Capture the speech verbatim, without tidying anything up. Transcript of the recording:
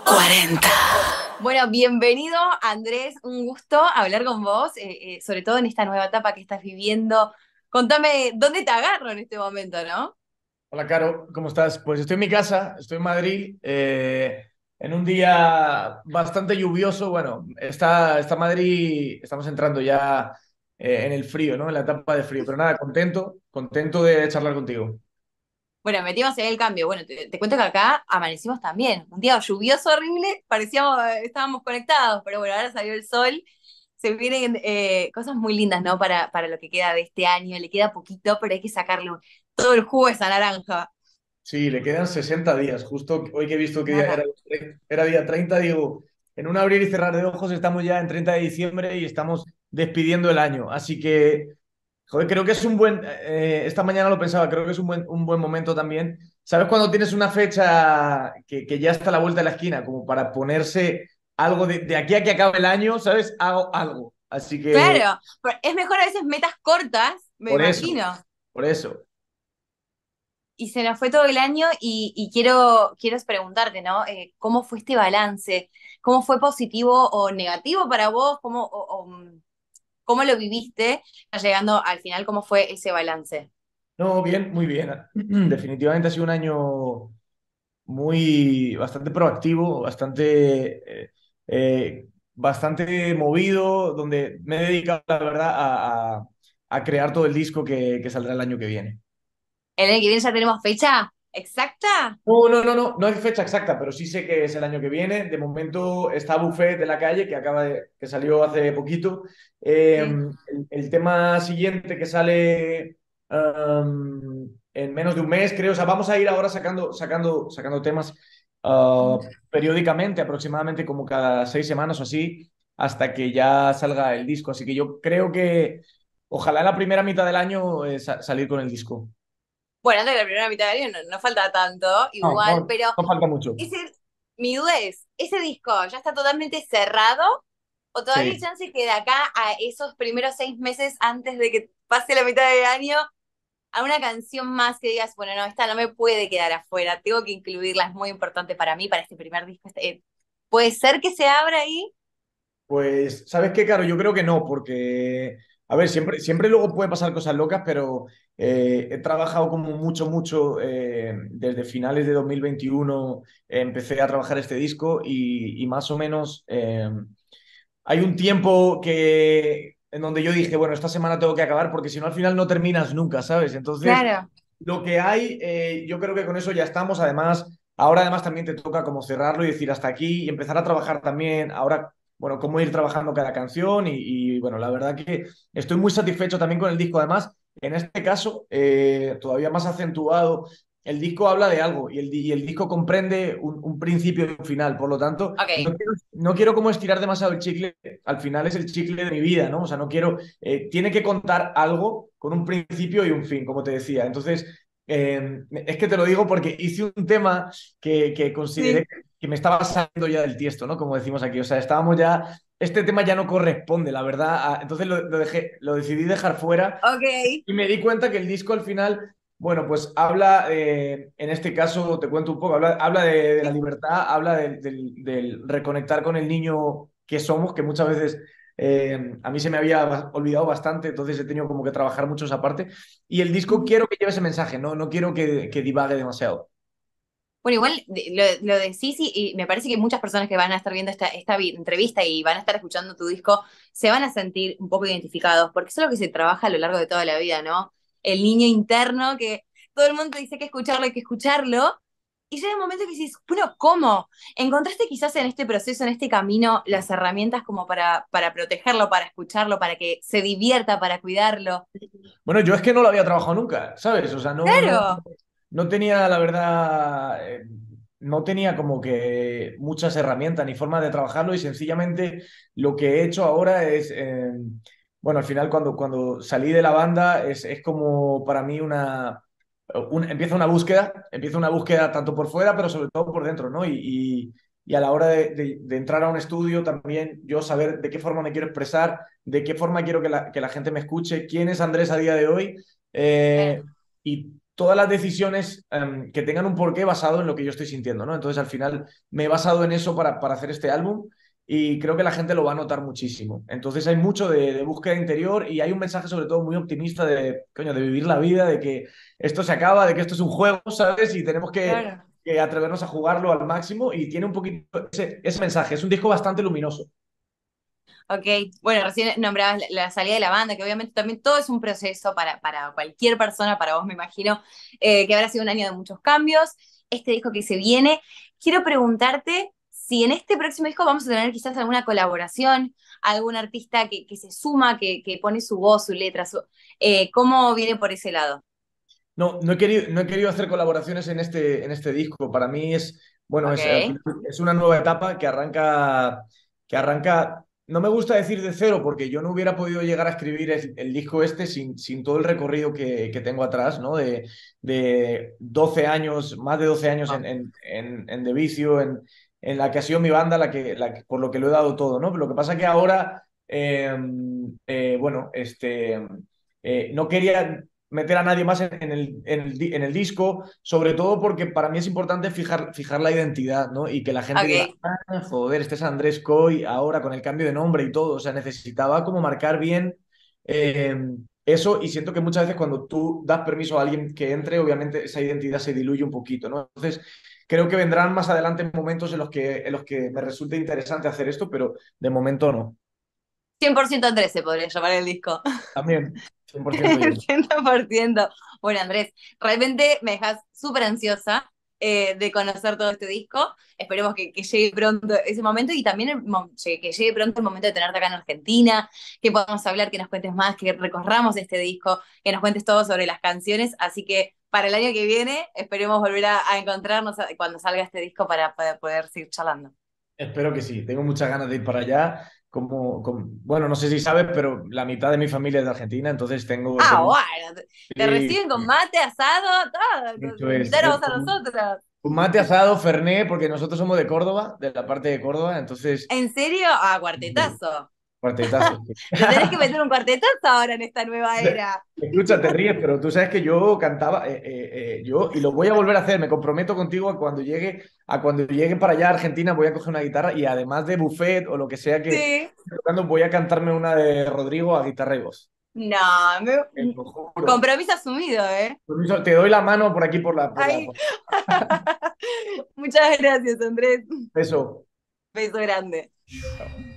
cuarenta. Bueno, bienvenido Andrés, un gusto hablar con vos, eh, eh, sobre todo en esta nueva etapa que estás viviendo. Contame, ¿dónde te agarro en este momento, no? Hola, Caro, ¿cómo estás? Pues estoy en mi casa, estoy en Madrid, eh, en un día bastante lluvioso. Bueno, está, está Madrid, estamos entrando ya eh, en el frío, ¿no? En la etapa de frío, pero nada, contento, contento de charlar contigo. Bueno, metimos en el cambio. Bueno, te, te cuento que acá amanecimos también. Un día lluvioso horrible, parecíamos, eh, estábamos conectados, pero bueno, ahora salió el sol. Se vienen eh, cosas muy lindas, ¿no? Para, para lo que queda de este año. Le queda poquito, pero hay que sacarle todo el jugo a esa naranja. Sí, le quedan sesenta días, justo hoy que he visto que día era, Nada. era día treinta, digo, en un abrir y cerrar de ojos estamos ya en treinta de diciembre y estamos despidiendo el año, así que... Joder, creo que es un buen, eh, esta mañana lo pensaba, creo que es un buen, un buen momento también. ¿Sabes cuando tienes una fecha que, que ya está a la vuelta de la esquina, como para ponerse algo de, de aquí a que acabe el año, ¿sabes? Hago algo. Así que Claro, pero es mejor a veces metas cortas, me por eso, imagino. por eso. Y se nos fue todo el año y, y quiero, quiero preguntarte, ¿no? Eh, ¿cómo fue este balance? ¿Cómo fue positivo o negativo para vos? ¿Cómo, o- o, mm, cómo lo viviste? Llegando al final, ¿cómo fue ese balance? No, bien, muy bien. Definitivamente ha sido un año muy, bastante proactivo, bastante, eh, eh, bastante movido, donde me he dedicado, la verdad, a, a- a crear todo el disco que, que saldrá el año que viene. ¿El año que viene ya tenemos fecha exacta? No, no, no, no, no hay fecha exacta, pero sí sé que es el año que viene. De momento está Buffet de la calle, que acaba de, que salió hace poquito. Eh, Sí. el, el tema siguiente que sale um, en menos de un mes, creo. O sea, vamos a ir ahora sacando, sacando, sacando temas uh, periódicamente, aproximadamente como cada seis semanas o así, hasta que ya salga el disco. Así que yo creo que ojalá en la primera mitad del año eh, sa- salir con el disco. Bueno, antes de la primera mitad del año no, no falta tanto, No, igual, no, pero no falta mucho. ese, mi duda es, ¿ese disco ya está totalmente cerrado o todavía hay Sí. chance que de acá a esos primeros seis meses antes de que pase la mitad del año a una canción más que digas, bueno, no, esta no me puede quedar afuera, tengo que incluirla, es muy importante para mí, para este primer disco? Este, eh, ¿puede ser que se abra ahí? Pues, ¿sabes qué, Caro? Yo creo que no, porque, a ver, siempre, siempre luego pueden pasar cosas locas, pero eh, he trabajado como mucho, mucho eh, desde finales de dos mil veintiuno, eh, empecé a trabajar este disco y, y más o menos eh, hay un tiempo que, en donde yo dije, bueno, esta semana tengo que acabar porque si no al final no terminas nunca, ¿sabes? Entonces, Claro. lo que hay, eh, yo creo que con eso ya estamos. Además, ahora además también te toca como cerrarlo y decir hasta aquí y empezar a trabajar también. Ahora, bueno, cómo ir trabajando cada canción y, y, bueno, la verdad que estoy muy satisfecho también con el disco. Además, en este caso, eh, todavía más acentuado, el disco habla de algo y el, di- y el disco comprende un, un principio y un final. Por lo tanto, no Ok. quiero, no quiero como estirar demasiado el chicle. Al final es el chicle de mi vida, ¿no? O sea, no quiero, eh, tiene que contar algo con un principio y un fin, como te decía. Entonces, eh, es que te lo digo porque hice un tema que, que consideré Sí. que me estaba saliendo ya del tiesto, ¿no? Como decimos aquí. O sea, estábamos ya. Este tema ya no corresponde, la verdad. a- entonces lo, lo dejé, lo decidí dejar fuera Ok. y me di cuenta que el disco al final, bueno, pues habla, eh, en este caso, te cuento un poco, habla, habla de, de la Sí. libertad, habla del, del- del reconectar con el niño que somos, que muchas veces eh, a mí se me había ba- olvidado bastante, entonces he tenido como que trabajar mucho esa parte. Y el disco quiero que lleve ese mensaje, no, no quiero que, que divague demasiado. Bueno, igual de- lo, lo decís y, y me parece que muchas personas que van a estar viendo esta, esta vi- entrevista y van a estar escuchando tu disco se van a sentir un poco identificados, porque eso es lo que se trabaja a lo largo de toda la vida, ¿no? El niño interno que todo el mundo te dice que escucharlo, hay que escucharlo, y llega un momento que dices, bueno, ¿cómo? ¿Encontraste quizás en este proceso, en este camino, las herramientas como para, para protegerlo, para escucharlo, para que se divierta, para cuidarlo? Bueno, yo es que no lo había trabajado nunca, ¿sabes? O sea, no, no, Claro. no tenía, la verdad, eh, no tenía como que muchas herramientas ni formas de trabajarlo y sencillamente lo que he hecho ahora es, eh, bueno, al final cuando, cuando salí de la banda es, es como para mí una, un- empieza una búsqueda, empieza una búsqueda tanto por fuera, pero sobre todo por dentro, ¿no? Y, y- y a la hora de, de- de entrar a un estudio también yo saber de qué forma me quiero expresar, de qué forma quiero que la, que la gente me escuche, quién es Andrés a día de hoy. Eh, eh, y todas las decisiones um, que tengan un porqué basado en lo que yo estoy sintiendo, ¿no? Entonces, al final, me he basado en eso para, para hacer este álbum y creo que la gente lo va a notar muchísimo. Entonces, hay mucho de, de búsqueda interior y hay un mensaje, sobre todo, muy optimista de, coño, de vivir la vida, de que esto se acaba, de que esto es un juego, ¿sabes? Y tenemos que, Claro. que atrevernos a jugarlo al máximo y tiene un poquito ese, ese mensaje. Es un disco bastante luminoso. Ok, bueno, recién nombrabas la, la salida de la banda, que obviamente también todo es un proceso para, para cualquier persona, para vos me imagino, eh, que habrá sido un año de muchos cambios. Este disco que se viene, quiero preguntarte si en este próximo disco vamos a tener quizás alguna colaboración, algún artista que, que se suma, que, que pone su voz, su letra, su, eh, ¿cómo viene por ese lado? No, no he querido, no he querido hacer colaboraciones en este, en este disco. Para mí es, bueno, es, al Ok, final es una nueva etapa que arranca, que arranca, no me gusta decir de cero, porque yo no hubiera podido llegar a escribir el, el disco este sin, sin todo el recorrido que, que tengo atrás, ¿no? De, de doce años, más de doce años en, en, en, en The Vicio, en, en la que ha sido mi banda, la que, la que- por lo que lo he dado todo, ¿no? Pero lo que pasa que ahora, eh, eh, bueno, este, eh, no quería meter a nadie más en, en el, en, el, en el disco, sobre todo porque para mí es importante fijar, fijar la identidad, ¿no? Y que la gente diga, ok. ah, joder, este es Andrés Coy ahora con el cambio de nombre y todo. O sea, necesitaba como marcar bien eh, eso y siento que muchas veces cuando tú das permiso a alguien que entre, obviamente esa identidad se diluye un poquito, ¿no? Entonces, creo que vendrán más adelante momentos en los que, en los que me resulte interesante hacer esto, pero de momento no. cien por ciento Andrés se podría llamar el disco. También, cien por ciento yo. Cien por ciento. Bueno, Andrés, realmente me dejas súper ansiosa eh, de conocer todo este disco. Esperemos que, que llegue pronto ese momento y también el mo- que llegue pronto el momento de tenerte acá en Argentina, que podamos hablar, que nos cuentes más, que recorramos este disco, que nos cuentes todo sobre las canciones. Así que para el año que viene esperemos volver a, a encontrarnos a- cuando salga este disco para, para poder seguir charlando. Espero que sí, tengo muchas ganas de ir para allá. Como, como- bueno, no sé si sabes, pero la mitad de mi familia es de Argentina, entonces tengo, Ah, tengo un... bueno, te, te Sí, reciben con mate, asado, todo, eso entonces, es. invítanos Eh, a Un nosotros. un mate asado, Fernet, porque nosotros somos de Córdoba, de la parte de Córdoba, entonces, ¿En serio? Ah, cuartetazo. cuartetazo. Te tenés que meter un cuartetazo ahora en esta nueva era. Escucha, te ríes, pero tú sabes que yo cantaba, eh, eh, eh, yo, y lo voy a volver a hacer, me comprometo contigo a cuando llegue, a cuando llegue para allá a Argentina, voy a coger una guitarra y además de buffet o lo que sea que Sí. esté tocando, voy a cantarme una de Rodrigo a guitarra y voz. No, Te me- lo juro. compromiso asumido, ¿eh? Permiso, te doy la mano por aquí por la, por la, Ay. por Muchas gracias, Andrés. eso. Beso grande.